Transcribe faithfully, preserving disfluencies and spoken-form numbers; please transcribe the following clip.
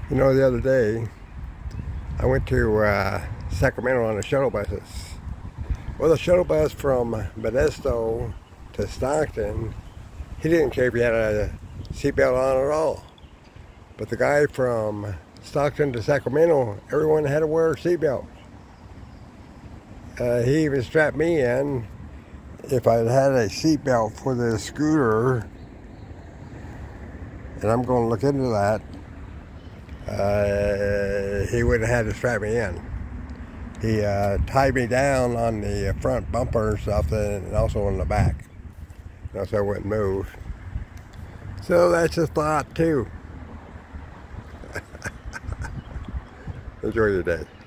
You know, the other day, I went to uh, Sacramento on the shuttle buses. Well, the shuttle bus from Modesto to Stockton, he didn't care if you had a seatbelt on at all. But the guy from Stockton to Sacramento, everyone had to wear a seatbelt. Uh, he even strapped me in. If I'd had a seatbelt for the scooter, and I'm going to look into that, uh, he wouldn't have had to strap me in. He uh, tied me down on the front bumper and stuff, and also on the back, you know, so I wouldn't move. So that's a thought too. Enjoy your day.